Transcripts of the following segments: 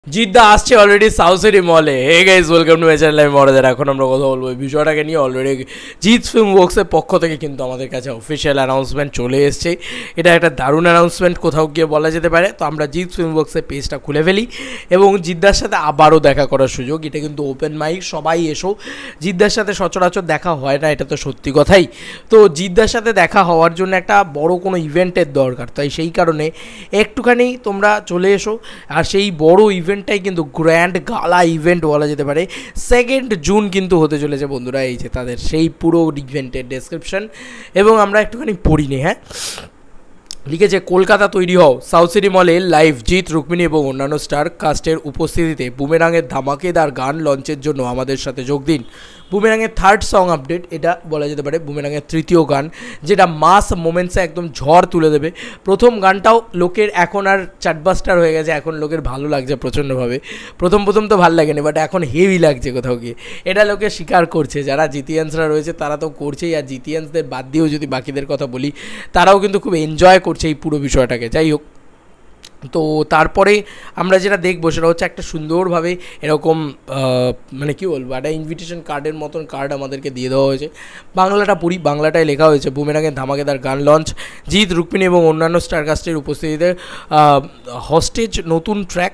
জিদ্দা আসছে already South City মলে। Hey guys, welcome to my channel. আমি মরাদের। এখন আমরা কথা বলবো এই বিষয়টাকে নিয়ে। অলরেডি জিৎ ফিল্ম ওয়ার্কসের পক্ষ থেকে কিন্তু আমাদের কাছে অফিসিয়াল অ্যানাউন্সমেন্ট চলে এসছে। এটা একটা দারুণ অ্যানাউন্সমেন্ট, কোথাও গিয়ে বলা যেতে পারে। তো আমরা জিৎ ফিল্ম ওয়ার্কসের পেজটা খুলে ফেলি এবং জিদ্দার সাথে আবারও দেখা করার সুযোগ। এটা কিন্তু ওপেন মাইক, সবাই এসো। জিদ্দার সাথে সচরাচর দেখা হয় না, এটা তো সত্যি কথাই। তো জিদ্দার সাথে দেখা হওয়ার জন্য একটা বড় কোনো ইভেন্টের দরকার, তাই সেই কারণে একটুখানি তোমরা চলে এসো। আর সেই বড় ইভেন্টটাই কিন্তু গ্র্যান্ড গালা ইভেন্ট বলা যেতে পারে। 2 জুন কিন্তু হতে চলেছে বন্ধুরা। এই যে তাদের সেই পুরো ইভেন্টের ডেসক্রিপশন এবং আমরা একটুখানি পড়ি নি। হ্যাঁ, লিখেছে, কলকাতা তৈরি হও, সাউথ সিটি মলে লাইভ জিৎ, রুক্মিণী এবং অন্যান্য স্টার কাস্টের উপস্থিতিতে বুমেরাঙের ধামাকেদার গান লঞ্চের জন্য আমাদের সাথে যোগ দিন। বুমেরাঙের 3rd সং আপডেট, এটা বলা যেতে পারে বুমেরাঙের 3য় গান, যেটা মাস মোমেন্টসে একদম ঝড় তুলে দেবে। প্রথম গানটাও লোকের এখন আর চাটবাস্টার হয়ে গেছে, এখন লোকের ভালো লাগছে প্রচণ্ডভাবে। প্রথম তো ভালো লাগেনি, বাট এখন হেভি লাগছে কোথাও গিয়ে। এটা লোকে স্বীকার করছে, যারা জিতিয়ান্সরা রয়েছে তারা তো করছেই, আর জিতিয়ান্সদের বাদ দিয়েও যদি বাকিদের কথা বলি, তারাও কিন্তু খুব এনজয় করছে এই পুরো বিষয়টাকে। যাই হোক, তো তারপরে আমরা যেটা দেখবো সেটা হচ্ছে একটা সুন্দরভাবে এরকম মানে কী বলবো, একটা ইনভিটেশন কার্ডের মতন কার্ড আমাদেরকে দিয়ে দেওয়া হয়েছে। বাংলাটা পড়ি, বাংলাটায় লেখা হয়েছে, বুমেরাঙের ধামাকেদার গান লঞ্চ, জিৎ, রুক্মিণী এবং অন্যান্য স্টারকাস্টের উপস্থিতিতে হস্টেজ নতুন ট্র্যাক,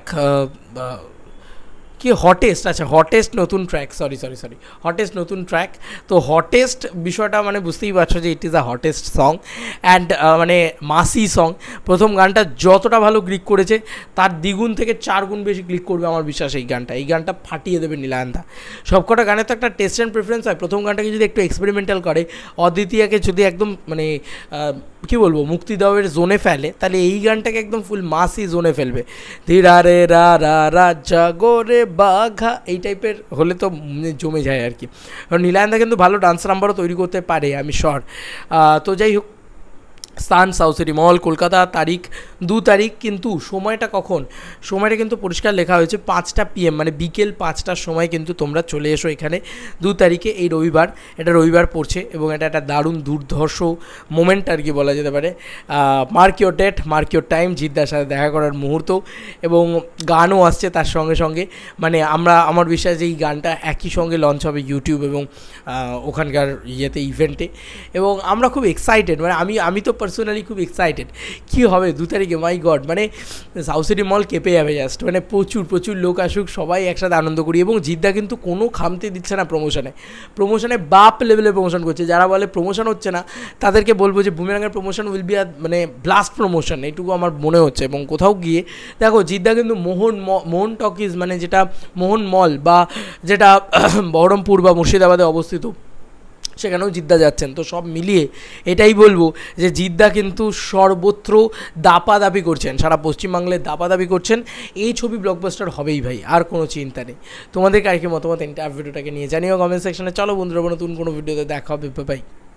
কি হটেস্ট, আচ্ছা হটেস্ট নতুন ট্র্যাক, সরি হটেস্ট নতুন ট্র্যাক। তো হটেস্ট বিষয়টা মানে বুঝতেই পারছো যে it is a hottest song and মানে মাসি সং। প্রথম গানটা যতটা ভালো ক্লিক করেছে তার দ্বিগুণ থেকে 4 গুণ বেশি ক্লিক করবে আমার বিশ্বাস। এই গানটা ফাটিয়ে দেবে নীলায়নদা। সবকটা গানে তো একটা টেস্ট অ্যান্ড প্রেফারেন্স হয়। প্রথম গানটাকে যদি একটু এক্সপেরিমেন্টাল করে, অদ্বিতীয়াকে যদি একদম মানে কী বলবো মুক্তি দেওয়ার জোনে ফেলে, তাহলে এই গানটাকে একদম ফুল মাসি জোনে ফেলবে। ধীরা রে রা রা রাজা গোরে বাঘা, এই টাইপের হলে তো জমে যায় আর কি। কারণ নীলায়নদা কিন্তু ভালো ডান্স নাম্বারও তৈরি করতে পারে, আমি শিওর। তো যাই হোক, স্থান সাউথ সিটি মল, কলকাতা, তারিখ 2 তারিখ। কিন্তু সময়টা কখন, সময়টা কিন্তু পরিষ্কার লেখা হয়েছে 5টা PM, মানে বিকেল 5টার সময় কিন্তু তোমরা চলে এসো এখানে 2 তারিখে, এই রবিবার। এটা রবিবার পড়ছে এবং এটা একটা দারুণ দুর্ধর্ষ মোমেন্ট আর কি বলা যেতে পারে। Mark your date, mark your time, জিদ্দার সাথে দেখা করার মুহূর্ত এবং গানও আসছে তার সঙ্গে সঙ্গে। মানে আমার বিশ্বাস যে এই গানটা একই সঙ্গে লঞ্চ হবে ইউটিউব এবং ওখানকার ইভেন্টে। এবং আমরা খুব এক্সাইটেড, মানে আমি তো পার্সোনালি খুব এক্সাইটেড কী হবে 2 তারিখে। মাই গড, মানে সাউথ সিটি মল কেঁপে যাবে জাস্ট। মানে প্রচুর লোক আসুক, সবাই একসাথে আনন্দ করি। এবং জিদ্দা কিন্তু কোনো খামতি দিচ্ছে না প্রমোশনে বাপ লেভেলে প্রমোশন করছে। যারা বলে প্রমোশন হচ্ছে না, তাদেরকে বলবো যে বুমেরাঙের প্রমোশন উইল বি মানে ব্লাস্ট প্রমোশন, এইটুকু আমার মনে হচ্ছে। এবং কোথাও গিয়ে দেখো, জিদ্দা কিন্তু মোহন টকিজ, মানে যেটা মোহন মল বা যেটা বহরমপুর বা মুর্শিদাবাদে অবস্থিত, সেখানেও জিদ্দা যাচ্ছেন। তো সব মিলিয়ে এটাই বলবো যে জিদ্দা কিন্তু সর্বত্র দাপাদাপি করছেন, সারা পশ্চিমবাংলায় দাপাদাপি করছেন। এই ছবি ব্লকবাস্টার হবেই ভাই, আর কোনো চিন্তা নেই। তোমাদেরকে আর কি মতামত এন্টার ভিডিওটাকে নিয়ে জানিও কমেন্ট সেকশনে। চলো বন্ধুরা, নতুন কোনো ভিডিওতে দেখা হবে, বাই।